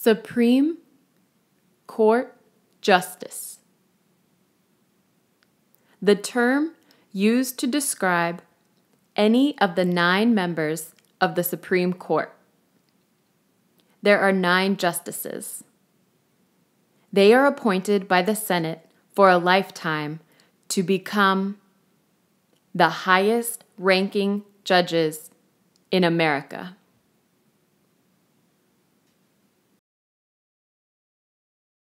Supreme Court Justice. The term used to describe any of the 9 members of the Supreme Court. There are 9 justices. They are appointed by the Senate for a lifetime to become the highest ranking judges in America.